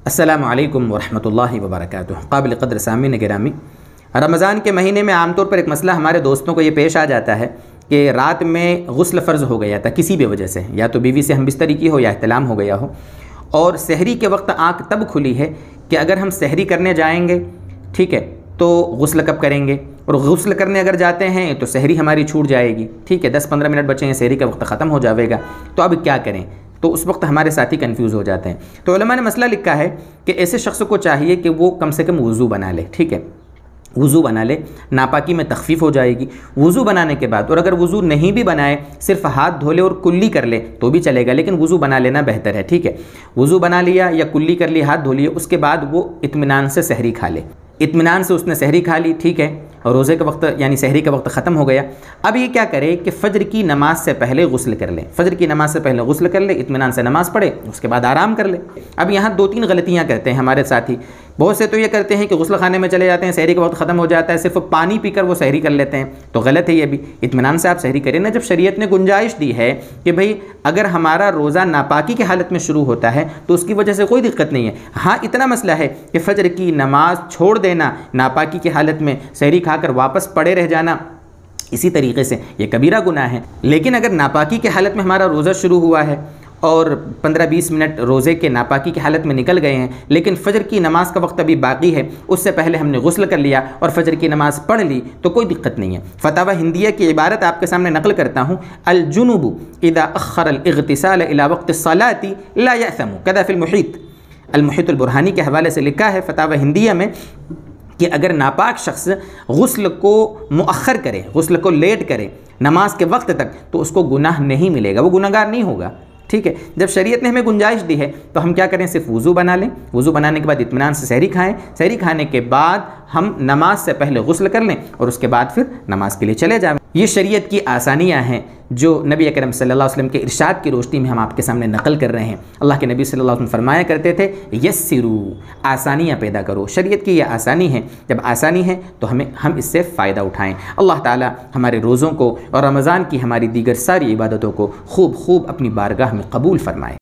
अस्सलामु अलैकुम वरहमतुल्लाहि वबरकातुहू। काबिल क़द्र सामीन गिरामी, रमज़ान के महीने में आमतौर पर एक मसला हमारे दोस्तों को ये पेश आ जाता है कि रात में गुस्ल फ़र्ज़ हो गया था किसी भी वजह से, या तो बीवी से हमबिस्तरी की हो या इहतिलाम हो गया हो, और सहरी के वक्त आँख तब खुली है कि अगर हम सहरी करने जाएंगे, ठीक है, तो गुस्ल कब करेंगे, और गुस्ल करने अगर जाते हैं तो सहरी हमारी छूट जाएगी, ठीक है, 10-15 मिनट बचे हैं, सहरी का वक्त ख़त्म हो जाएगा, तो अब क्या करें। तो उस वक्त हमारे साथी कंफ्यूज हो जाते हैं। तो उलमा ने मसला लिखा है कि ऐसे शख्स को चाहिए कि वो कम से कम वज़ू बना ले, ठीक है, वज़ू बना ले, नापाकी में तख़फ़ीफ़ हो जाएगी। वज़ू बनाने के बाद, और अगर वज़ू नहीं भी बनाए, सिर्फ हाथ धो ले और कुल्ली कर ले तो भी चलेगा, लेकिन वज़ू बना लेना बेहतर है, ठीक है। वज़ू बना लिया या कुल्ली कर ली, हाथ धो लिए, उसके बाद वो इत्मीनान से सहरी खा ले। इत्मीनान से उसने सहरी खा ली, ठीक है, और रोज़े का वक्त यानी सहरी का वक्त ख़त्म हो गया। अब ये क्या करे कि फ़जर की नमाज से पहले गुस्ल कर ले, फ़जर की नमाज से पहले गुस्ल कर ले, इत्मीनान से नमाज़ पढ़े, उसके बाद आराम कर ले। अब यहाँ 2-3 गलतियाँ करते हैं हमारे साथी। बहुत से तो ये करते हैं कि गुस्ल खाने में चले जाते हैं, सहरी का वक्त ख़त्म हो जाता है, सिर्फ पानी पीकर वो सहरी कर लेते हैं, तो गलत है ये भी। इत्मीनान से आप सहरी करें ना। जब शरीयत ने गुंजाइश दी है कि भाई अगर हमारा रोज़ा नापाकी की हालत में शुरू होता है तो उसकी वजह से कोई दिक्कत नहीं है। हाँ, इतना मसला है कि फ़जर की नमाज छोड़ देना, नापाकी की हालत में सहरी खाकर वापस पड़े रह जाना, इसी तरीके से ये कबीरा गुनाह है। लेकिन अगर नापाकी की हालत में हमारा रोज़ा शुरू हुआ है और 15-20 मिनट रोज़े के नापाकी की हालत में निकल गए हैं, लेकिन फ़जर की नमाज़ का वक्त अभी बाकी है, उससे पहले हमने गुस्ल कर लिया और फ़जर की नमाज़ पढ़ ली, तो कोई दिक्कत नहीं है। फतावा हिंदिया की इबारत आपके सामने नकल करता हूँ, अल जुनुबु इदा अख़्खरल इग़्तिसाल इला वक़्ति सलाती ला यअ्समु कदा फ़िल मुहीत। अल मुहीतुल बुरहानी के हवाले से लिखा है फतावा हिंदिया में कि अगर नापाक शख्स गुस्ल को मुअख्खर करे, गुस्ल को लेट करे नमाज के वक्त तक, तो उसको गुनाह नहीं मिलेगा, वो गुनहगार नहीं होगा, ठीक है। जब शरीयत ने हमें गुंजाइश दी है तो हम क्या करें, सिर्फ वज़ू बना लें, वज़ू बनाने के बाद इत्मीनान से सहरी खाएं, सहरी खाने के बाद हम नमाज से पहले गुस्ल कर लें और उसके बाद फिर नमाज के लिए चले जाएं। ये शरीयत की आसानियाँ हैं जो नबी अकरम सल्लल्लाहु अलैहि वसल्लम के इरशाद की रोशनी में हम आपके सामने नकल कर रहे हैं। अल्लाह के नबी सल्लल्लाहु अलैहि वसल्लम फरमाया करते थे, यस्सिरू, आसानियाँ पैदा करो। शरीयत की यह आसानी है, जब आसानी है तो हम इससे फ़ायदा उठाएँ। अल्लाह ताला हमारे रोज़ों को और रमज़ान की हमारी दीगर सारी इबादतों को खूब अपनी बारगाह में कबूल फरमाए।